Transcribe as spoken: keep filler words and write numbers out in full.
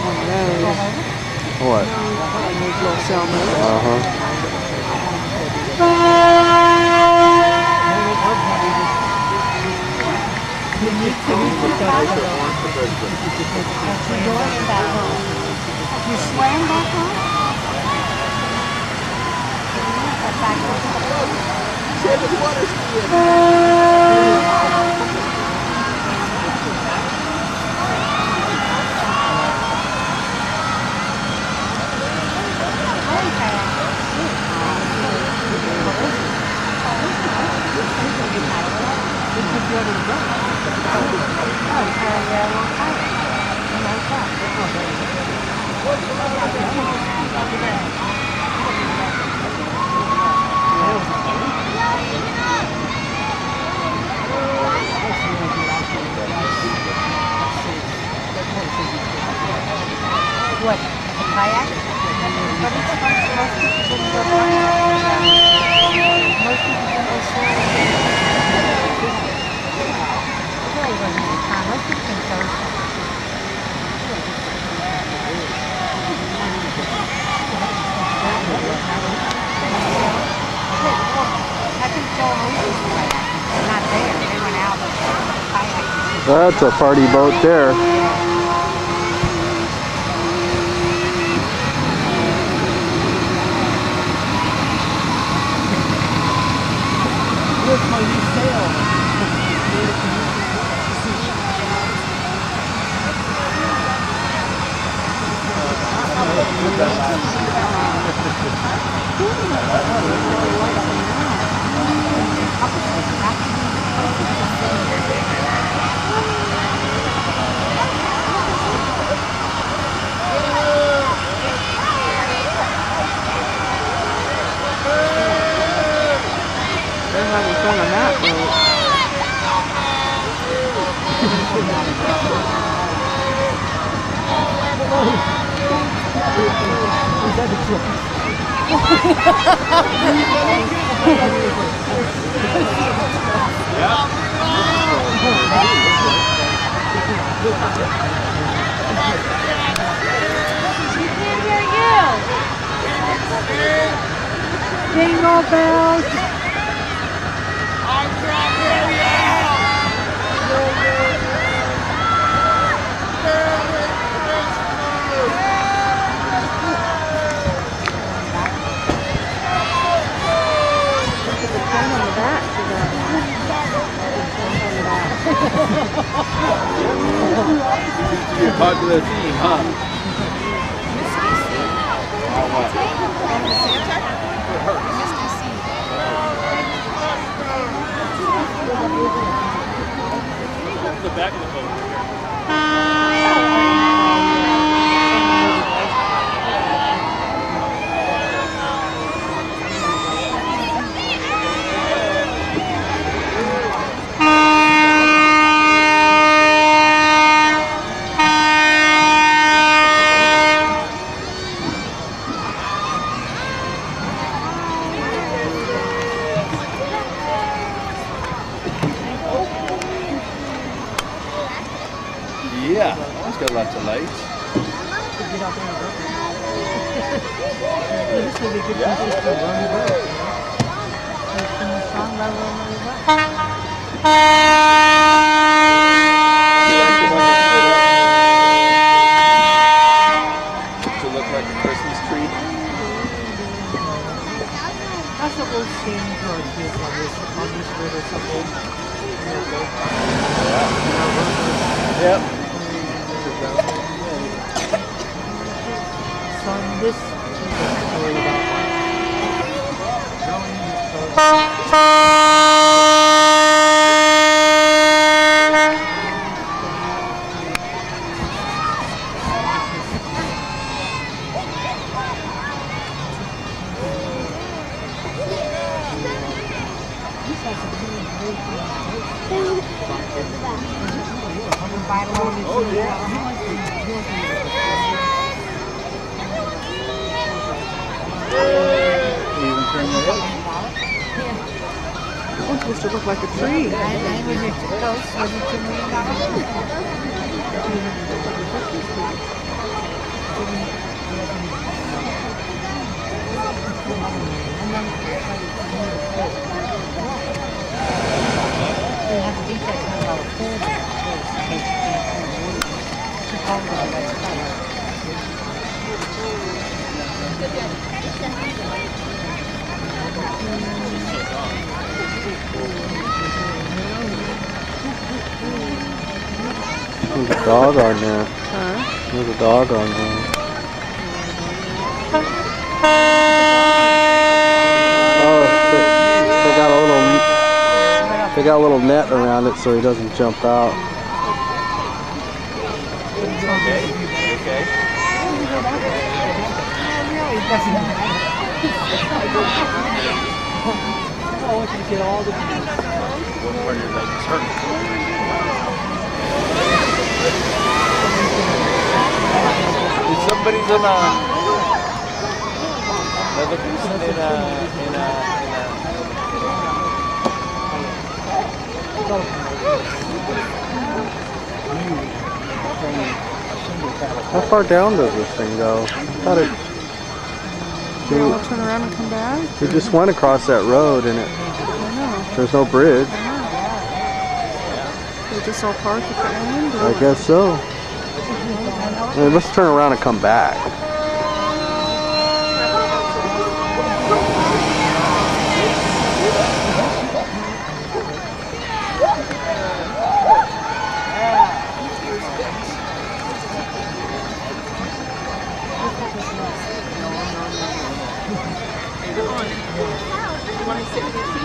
What? Little salmon. Uh-huh. You need to read the back. You swam back home? Seven water skiing. What? A kayak? But it's most, most people don't go kayak. Most people don't go swimming. Really wasn't the time. Most people can go I think Joel Moses was not there. They went out with kayak. That's a party boat there. Where's my new sail? They're having fun on that boat. Jingle bells. Your popular theme, huh? The back of the boat. Yeah, it's got lots of lights. This would be good Yeah. places to run the boat. They sing a song about rolling the boat. To look like a Christmas tree. That's what we'll sing to our kids on this, on this road or something. Yep. Son, this is a story about Oh, yeah. Even turn your head. It's supposed to look like a tree. And when you're too close, when you're two million dollars. There's a dog on there. Huh? There's a dog on there. Oh, they, they got a little, they got a little net around it so he doesn't jump out. Okay. Okay. What part of your leg is hurting? If somebody's on a another person in a in a How far down does this thing go? I thought it. They all turn around and come back? We just went across that road and it. I know. There's no bridge. They just all park at the end? Or I guess so. I mean, let's turn around and come back. You want to sit with your feet?